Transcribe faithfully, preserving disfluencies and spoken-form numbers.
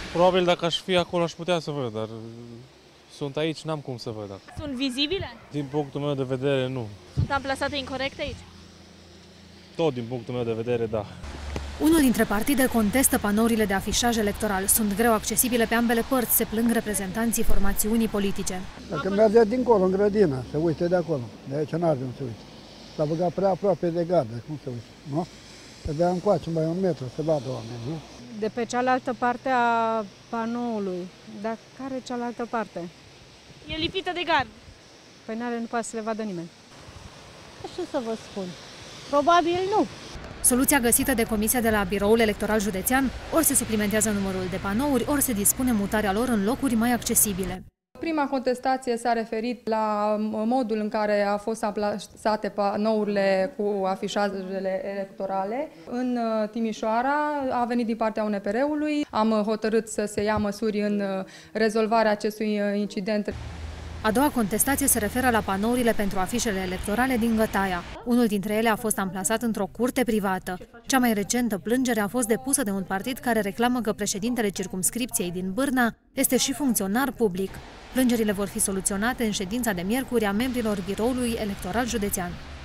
Probabil dacă aș fi acolo aș putea să văd, dar sunt aici, n-am cum să văd. Sunt vizibile? Din punctul meu de vedere, nu. Sunt amplasate incorect aici? Tot din punctul meu de vedere, da. Unul dintre partide contestă panourile de afișaj electoral. Sunt greu accesibile pe ambele părți, se plâng reprezentanții formațiunii politice. Dacă merge dincolo, în grădină, se uite de acolo. De aici n-ar de se uite. S-a băgat prea aproape de gardă, cum se uite, nu? Se dea încoace, mai un metru, se vadă oameni, nu? De pe cealaltă parte a panoului. Dar care cealaltă parte? E lipită de gard. Păi n-are, nu poate să le vadă nimeni. Nu știu să vă spun. Probabil nu. Soluția găsită de Comisia de la Biroul Electoral Județean, ori se suplimentează numărul de panouri, ori se dispune mutarea lor în locuri mai accesibile. Prima contestație s-a referit la modul în care au fost amplasate panourile cu afișajele electorale. În Timișoara a venit din partea U N P R-ului. Am hotărât să se ia măsuri în rezolvarea acestui incident. A doua contestație se referă la panourile pentru afișele electorale din Gătaia. Unul dintre ele a fost amplasat într-o curte privată. Cea mai recentă plângere a fost depusă de un partid care reclamă că președintele circumscripției din Bârna este și funcționar public. Plângerile vor fi soluționate în ședința de miercuri a membrilor Biroului Electoral Județean.